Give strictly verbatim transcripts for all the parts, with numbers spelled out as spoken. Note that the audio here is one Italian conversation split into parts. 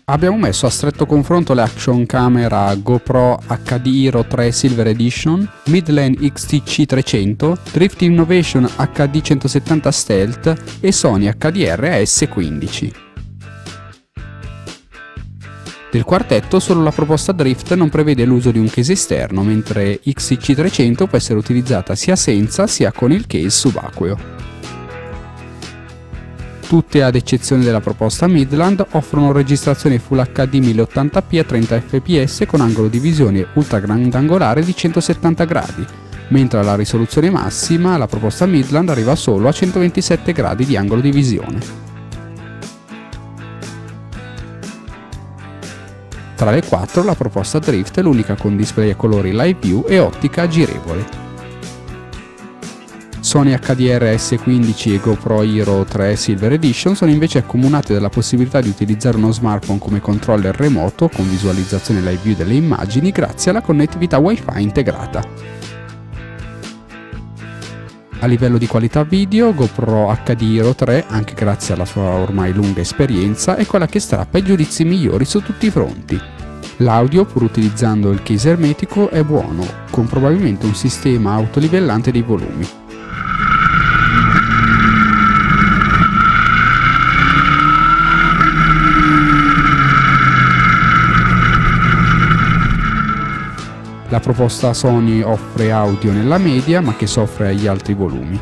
Abbiamo messo a stretto confronto le action camera GoPro acca di Hero tre Silver Edition, Midlane X T C trecento, Drift Innovation acca di centosettanta Stealth e Sony acca di R A S quindici. Del quartetto solo la proposta Drift non prevede l'uso di un case esterno, mentre X T C trecento può essere utilizzata sia senza sia con il case subacqueo. Tutte, ad eccezione della proposta Midland, offrono registrazione Full acca di mille ottanta p a trenta fps con angolo di visione ultra grandangolare di centosettanta gradi, mentre alla risoluzione massima la proposta Midland arriva solo a centoventisette gradi di angolo di visione. Tra le quattro la proposta Drift è l'unica con display a colori live view e ottica girevole. Sony acca di R A S quindici e GoPro Hero tre Silver Edition sono invece accomunate dalla possibilità di utilizzare uno smartphone come controller remoto con visualizzazione live view delle immagini grazie alla connettività Wi-Fi integrata. A livello di qualità video, GoPro acca di Hero tre, anche grazie alla sua ormai lunga esperienza, è quella che strappa i giudizi migliori su tutti i fronti. L'audio, pur utilizzando il case ermetico, è buono, con probabilmente un sistema autolivellante dei volumi. La proposta Sony offre audio nella media, ma che soffre agli alti volumi.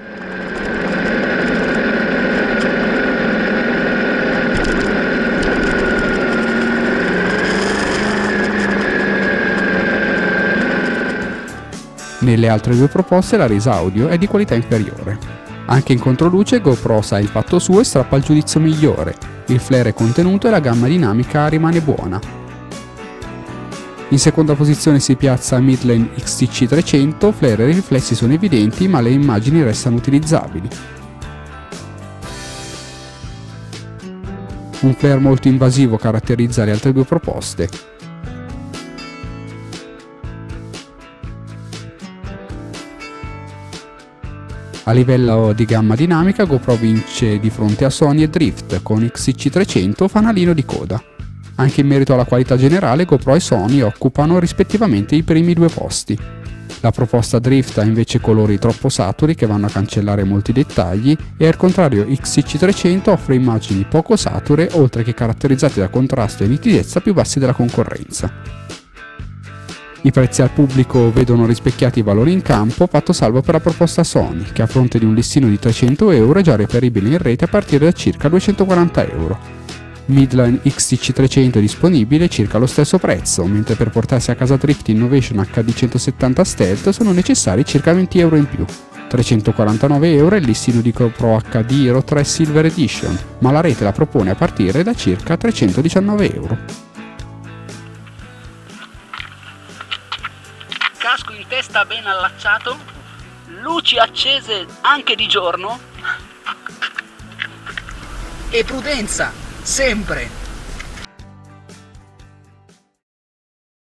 Nelle altre due proposte la resa audio è di qualità inferiore. Anche in controluce GoPro sa il fatto suo e strappa il giudizio migliore, il flare è contenuto e la gamma dinamica rimane buona. In seconda posizione si piazza Midlane X T C trecento, flare e riflessi sono evidenti ma le immagini restano utilizzabili. Un flare molto invasivo caratterizza le altre due proposte. A livello di gamma dinamica GoPro vince di fronte a Sony e Drift, con X T C trecento fanalino di coda. Anche in merito alla qualità generale GoPro e Sony occupano rispettivamente i primi due posti. La proposta Drift ha invece colori troppo saturi che vanno a cancellare molti dettagli e al contrario X T C trecento offre immagini poco sature oltre che caratterizzate da contrasto e nitidezza più bassi della concorrenza. I prezzi al pubblico vedono rispecchiati i valori in campo, fatto salvo per la proposta Sony, che a fronte di un listino di trecento euro è già reperibile in rete a partire da circa duecentoquaranta euro. Midlane X T C trecento è disponibile circa allo stesso prezzo, mentre per portarsi a casa Drift Innovation acca di centosettanta Stealth sono necessari circa venti euro in più. trecentoquarantanove euro è il listino di GoPro acca di Hero tre Silver Edition, ma la rete la propone a partire da circa trecentodiciannove euro. Casco in testa ben allacciato, luci accese anche di giorno e prudenza, sempre!